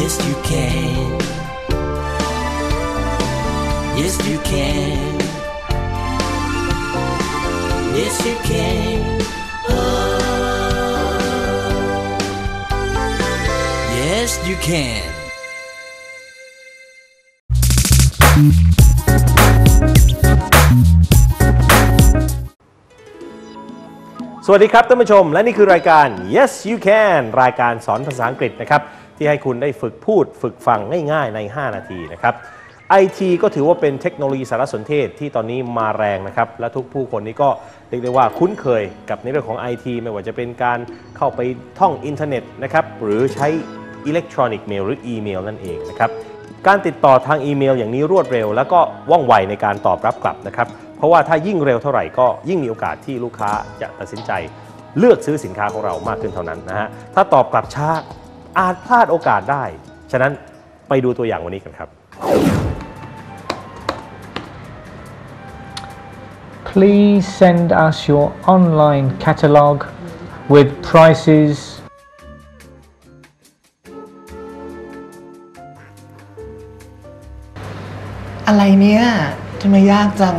Yes you can Yes you can Yes you can Yes you can สวัสดีครับท่านผู้ชมและนี่คือรายการ Yes You Can รายการสอนภาษาอังกฤษนะครับที่ให้คุณได้ฝึกพูดฝึกฟังง่ายๆใน5นาทีนะครับ IT ก็ถือว่าเป็นเทคโนโลยีสารสนเทศที่ตอนนี้มาแรงนะครับและทุกผู้คนนี้ก็เรียกได้ว่าคุ้นเคยกับในเรื่องของ IT ไม่ว่าจะเป็นการเข้าไปท่องอินเทอร์เน็ตนะครับหรือใช้อิเล็กทรอนิกส์เมลหรืออีเมลนั่นเองนะครับการติดต่อทางอีเมลอย่างนี้รวดเร็วแล้วก็ว่องไวในการตอบรับกลับนะครับเพราะว่าถ้ายิ่งเร็วเท่าไหร่ก็ยิ่งมีโอกาสที่ลูกค้าจะตัดสินใจเลือกซื้อสินค้าของเรามากขึ้นเท่านั้นนะฮะถ้าตอบกลับช้าอาจพลาดโอกาสได้ฉะนั้นไปดูตัวอย่างวันนี้กันครับ Please send us your online catalogue with prices อะไรเนี่ยทำไมยากจัง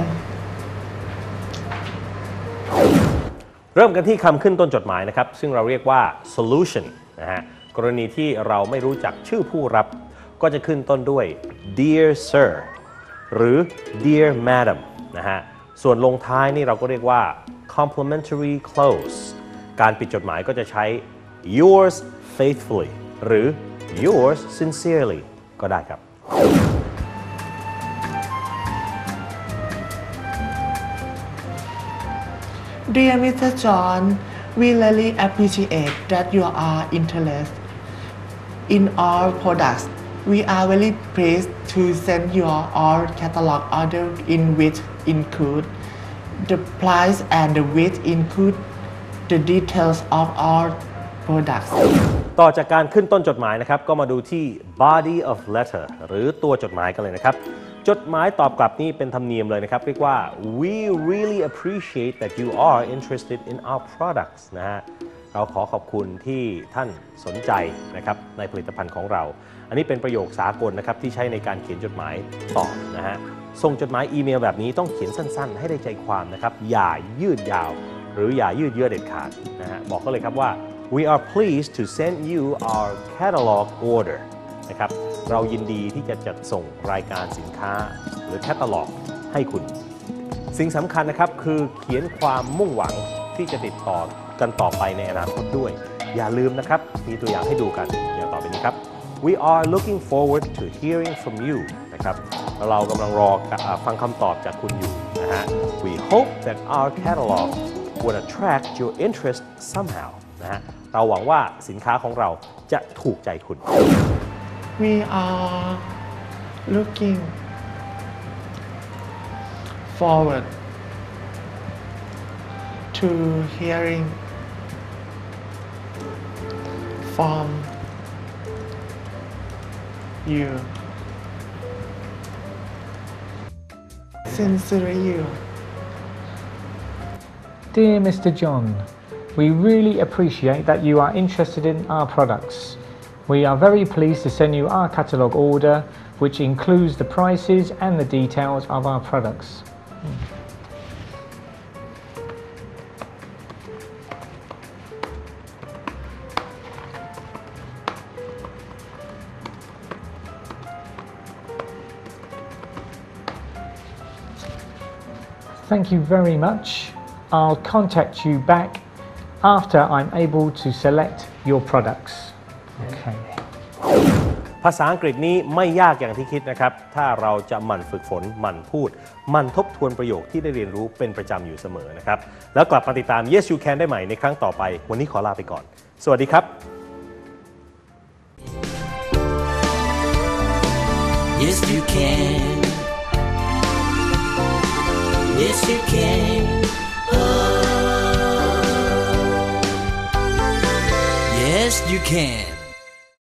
เริ่มกันที่คำขึ้นต้นจดหมายนะครับซึ่งเราเรียกว่า solution นะฮะกรณีที่เราไม่รู้จักชื่อผู้รับก็จะขึ้นต้นด้วย dear sir หรือ dear madam นะฮะส่วนลงท้ายนี่เราก็เรียกว่า complimentary close การปิดจดหมายก็จะใช้ yours faithfully หรือ yours sincerely ก็ได้ครับ Dear Mr. John, we really appreciate that you are interested in our products. We are very pleased to send you our catalog order in which include the price and which include the details of our products. ต่อจากการขึ้นต้นจดหมายนะครับก็มาดูที่ body of letter หรือตัวจดหมายกันเลยนะครับจดหมายตอบกลับนี่เป็นธรรมเนียมเลยนะครับเรียกว่า we really appreciate that you are interested in our products นะฮะเราขอขอบคุณที่ท่านสนใจนะครับในผลิตภัณฑ์ของเราอันนี้เป็นประโยคสากลนะครับที่ใช้ในการเขียนจดหมายตอบนะฮะส่งจดหมายอีเมลแบบนี้ต้องเขียนสั้นๆให้ได้ใจความนะครับอย่ายืดยาวหรืออย่ายืดเยื้อเด็ดขาดนะฮะบอกก็เลยครับว่า we are pleased to send you our catalog order นะครับเรายินดีที่จะจัดส่งรายการสินค้าหรือแคตตาล็อกให้คุณสิ่งสำคัญนะครับคือเขียนความมุ่งหวังที่จะติดต่อกันต่อไปในอนาคตด้วยอย่าลืมนะครับมีตัวอย่างให้ดูกันอย่างต่อไปนี้ครับ We are looking forward to hearing from you นะครับเรากำลังรอฟังคำตอบจากคุณอยู่นะฮะ We hope that our catalog would attract your interest somehow นะฮะเราหวังว่าสินค้าของเราจะถูกใจคุณ We are looking forward to hearing from you. Sincerely you. Dear Mr. John, we really appreciate that you are interested in our products. We are very pleased to send you our catalogue order, which includes the prices and the details of our products. Thank you very much. I'll contact you back after I'm able to select your products. Okay. ภาษาอังกฤษนี้ไม่ยากอย่างที่คิดนะครับถ้าเราจะหมั่นฝึกฝนหมั่นพูดหมั่นทบทวนประโยคที่ได้เรียนรู้เป็นประจำอยู่เสมอนะครับแล้วกลับมาติดตาม Yes You Can ได้ใหม่ในครั้งต่อไปวันนี้ขอลาไปก่อนสวัสดีครับ Yes you can Yes you can Yes you can